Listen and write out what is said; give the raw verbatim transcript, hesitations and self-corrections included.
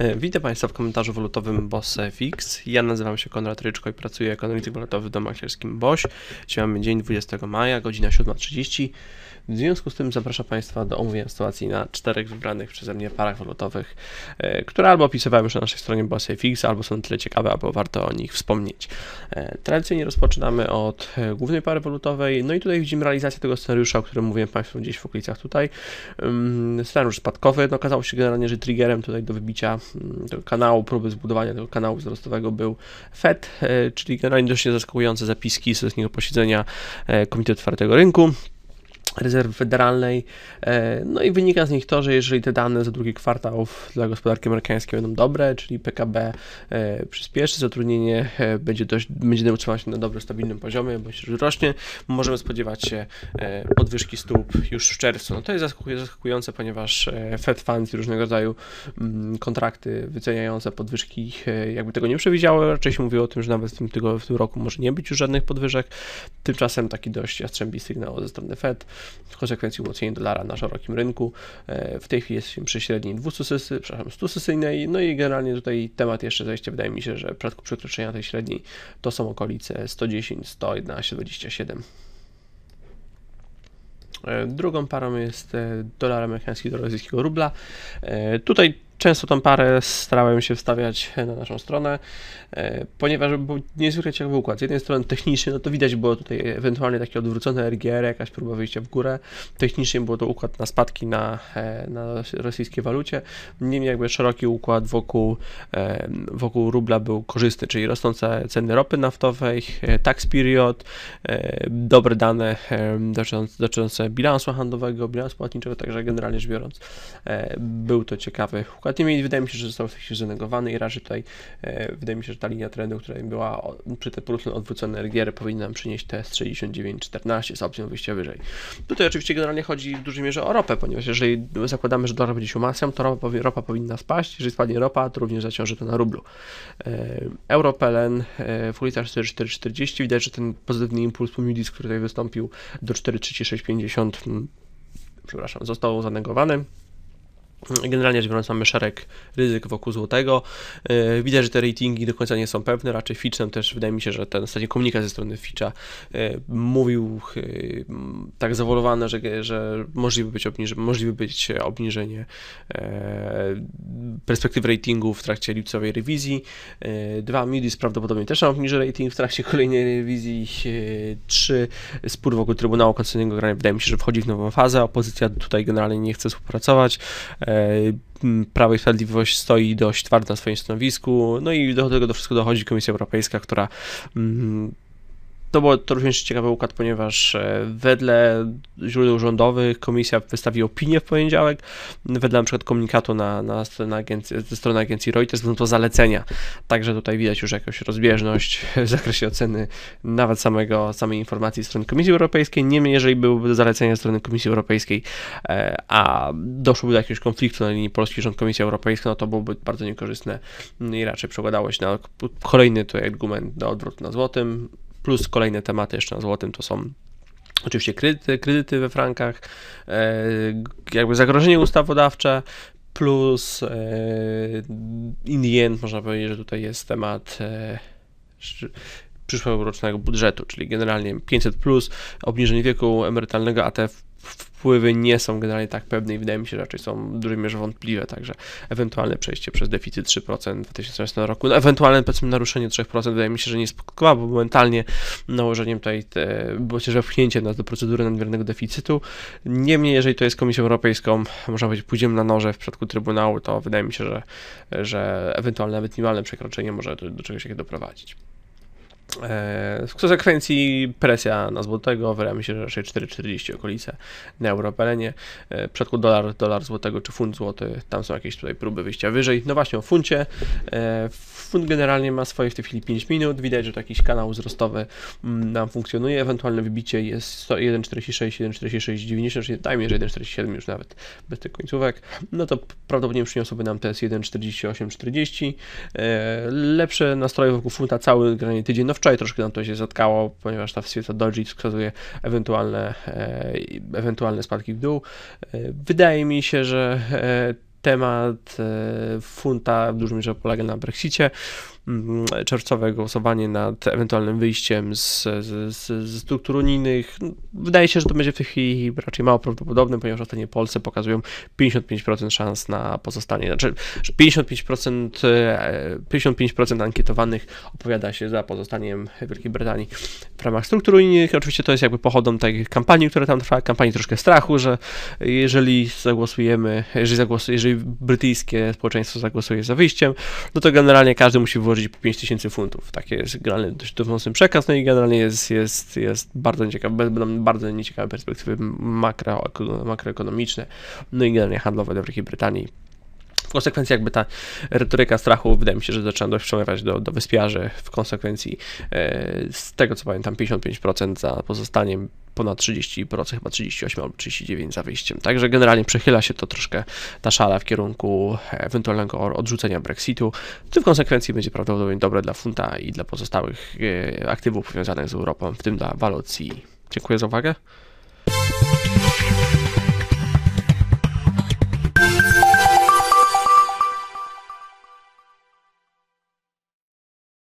Witam Państwa w komentarzu walutowym BOS F X. Ja nazywam się Konrad Ryczko i pracuję jako analityk walutowy w domu maklerskim BOŚ. Dzisiaj mamy dzień dwudziestego maja, godzina siódma trzydzieści. W związku z tym zapraszam Państwa do omówienia sytuacji na czterech wybranych przeze mnie parach walutowych, które albo opisywałem już na naszej stronie BOS F X, albo są na tyle ciekawe, albo warto o nich wspomnieć. Tradycyjnie rozpoczynamy od głównej pary walutowej, no i tutaj widzimy realizację tego scenariusza, o którym mówiłem Państwu gdzieś w okolicach tutaj. Scenariusz spadkowy, no okazało się generalnie, że triggerem tutaj do wybicia tego kanału, próby zbudowania tego kanału wzrostowego był Fed, czyli generalnie dość zaskakujące zapiski z ostatniego posiedzenia Komitetu Otwartego Rynku, Rezerwy Federalnej, no i wynika z nich to, że jeżeli te dane za drugi kwartał dla gospodarki amerykańskiej będą dobre, czyli P K B przyspieszy, zatrudnienie będzie dość, będzie utrzymać się na dobrym, stabilnym poziomie, bądź rośnie, możemy spodziewać się podwyżki stóp już w czerwcu. No to jest zaskakujące, ponieważ Fed Funds i różnego rodzaju kontrakty wyceniające podwyżki jakby tego nie przewidziały, raczej się mówiło o tym, że nawet w tym, tygo, w tym roku może nie być już żadnych podwyżek, tymczasem taki dość jastrzębi sygnał ze strony Fed. W konsekwencji umocnienia dolara na szerokim rynku. W tej chwili jesteśmy przy średniej stusesyjnej, no i generalnie tutaj temat jeszcze zajście, wydaje mi się, że w przypadku przekroczenia tej średniej to są okolice sto dziesięć, sto jedenaście, dwadzieścia siedem. Drugą parą jest dolar amerykański do rosyjskiego rubla. Tutaj często tą parę starałem się wstawiać na naszą stronę, ponieważ był niezwykle ciekawy układ. Z jednej strony technicznie, no to widać było tutaj ewentualnie takie odwrócone R G R, jakaś próba wyjścia w górę. Technicznie było to układ na spadki na, na rosyjskiej walucie. Niemniej jakby szeroki układ wokół, wokół rubla był korzystny, czyli rosnące ceny ropy naftowej, tax period, dobre dane dotyczące, dotyczące bilansu handlowego, bilansu płatniczego, także generalnie rzecz biorąc był to ciekawy układ. Niemniej wydaje mi się, że został w tej chwili zanegowany i raczej tutaj e, wydaje mi się, że ta linia trendu, która była o, przy te poruszonej odwrócone R G R powinna nam przynieść te sześćdziesiąt dziewięć czternaście z opcją wyjścia wyżej. Tutaj oczywiście generalnie chodzi w dużej mierze o ropę, ponieważ jeżeli zakładamy, że dolar będzie się umacniał, to ropa, ropa powinna spaść. Jeżeli spadnie ropa, to również zaciąży to na rublu. E, Euro P L N e, w okolicach cztery cztery czterdzieści. Widać, że ten pozytywny impuls po Moody's, który tutaj wystąpił do cztery trzydzieści sześć pięćdziesiąt, przepraszam, został zanegowany. Generalnie rzecz biorąc mamy szereg ryzyk wokół złotego. Widać, że te ratingi do końca nie są pewne, raczej Fitch nam też wydaje mi się, że ten ostatni komunikat ze strony Fitcha mówił tak zawolowane, że, że możliwe być obniżenie, możliwe być obniżenie perspektyw ratingu w trakcie lipcowej rewizji. Dwa, Moody's prawdopodobnie też nam obniży rating w trakcie kolejnej rewizji. Trzy, spór wokół Trybunału Konstytucyjnego wydaje mi się, że wchodzi w nową fazę. Opozycja tutaj generalnie nie chce współpracować. Prawo i Sprawiedliwość stoi dość twardo na swoim stanowisku, no i do tego do wszystkiego dochodzi Komisja Europejska, która mm, to był to również ciekawy układ, ponieważ wedle źródeł rządowych komisja wystawi opinię w poniedziałek, wedle na przykład komunikatu na, na, na agencji, ze strony agencji Reuters będą to zalecenia, także tutaj widać już jakąś rozbieżność w zakresie oceny nawet samego, samej informacji ze strony Komisji Europejskiej. Niemniej jeżeli byłyby zalecenia ze strony Komisji Europejskiej, a doszłoby do jakiegoś konfliktu na linii polski rząd Komisja Europejska, no to byłoby bardzo niekorzystne i raczej przekładało się na kolejny tutaj argument do odwrotu na złotym. Plus kolejne tematy jeszcze na złotym to są oczywiście kredyty, kredyty we frankach, jakby zagrożenie ustawodawcze, plus in the end można powiedzieć, że tutaj jest temat przyszłorocznego budżetu, czyli generalnie pięćset plus, obniżenie wieku emerytalnego, a te wpływy nie są generalnie tak pewne i wydaje mi się, że raczej są w dużej mierze wątpliwe, także ewentualne przejście przez deficyt trzy procent w dwa tysiące osiemnastym roku, no ewentualne powiedzmy naruszenie trzy procent wydaje mi się, że nie spotkało, bo momentalnie nałożeniem tutaj te, było się, że wpchnięcie nas do procedury nadmiernego deficytu. Niemniej, jeżeli to jest Komisją Europejską, można powiedzieć, pójdziemy na noże w przypadku Trybunału, to wydaje mi się, że, że ewentualne nawet minimalne przekroczenie może do, do czegoś takiego doprowadzić. W konsekwencji presja na złotego, wydaje mi się, że raczej cztery czterdzieści okolice na europelenie. W przypadku dolar, dolar złotego czy funt złoty, tam są jakieś tutaj próby wyjścia wyżej. No właśnie o funcie. Funt generalnie ma swoje w tej chwili pięć minut. Widać, że to jakiś kanał wzrostowy nam funkcjonuje. Ewentualne wybicie jest jeden czterdzieści sześć, jeden czterdzieści sześć dziewięćdziesiąt, czyli dajmy, że jeden czterdzieści siedem już nawet bez tych końcówek. No to prawdopodobnie przyniosłoby nam też jeden czterdzieści osiem czterdzieści. Lepsze nastroje wokół funta cały generalnie tydzień. No wczoraj troszkę nam to się zatkało, ponieważ ta świeca doji wskazuje ewentualne, e, ewentualne spadki w dół. E, wydaje mi się, że e, temat funta w dużej mierze polega na Brexicie. Czerwcowe głosowanie nad ewentualnym wyjściem z, z, z, z struktur unijnych. Wydaje się, że to będzie w tej chwili raczej mało prawdopodobne, ponieważ ostatnie Polsce pokazują pięćdziesiąt pięć procent szans na pozostanie. Znaczy, że pięćdziesiąt pięć procent, pięćdziesiąt pięć procent ankietowanych opowiada się za pozostaniem Wielkiej Brytanii w ramach struktur unijnych. Oczywiście to jest jakby pochodną tej kampanii, która tam trwa, kampanii troszkę strachu, że jeżeli zagłosujemy, jeżeli, zagłosuje, jeżeli brytyjskie społeczeństwo zagłosuje za wyjściem, no to generalnie każdy musi włożyć po pięć tysięcy funtów. Taki jest generalnie dość mocny przekaz, no i generalnie jest, jest, jest bardzo nieciekawe, będą bardzo nieciekawe perspektywy makro, makroekonomiczne, no i generalnie handlowe dla Wielkiej Brytanii. W konsekwencji jakby ta retoryka strachu, wydaje mi się, że zaczyna dość przemawiać do, do wyspiarzy. W konsekwencji e, z tego co pamiętam pięćdziesiąt pięć procent za pozostaniem, ponad trzydzieści procent, chyba trzydzieści osiem albo trzydzieści dziewięć za wyjściem. Także generalnie przechyla się to troszkę ta szala w kierunku ewentualnego odrzucenia Brexitu. To w konsekwencji będzie prawdopodobnie dobre dla funta i dla pozostałych e, aktywów powiązanych z Europą, w tym dla walut C E E. Dziękuję za uwagę.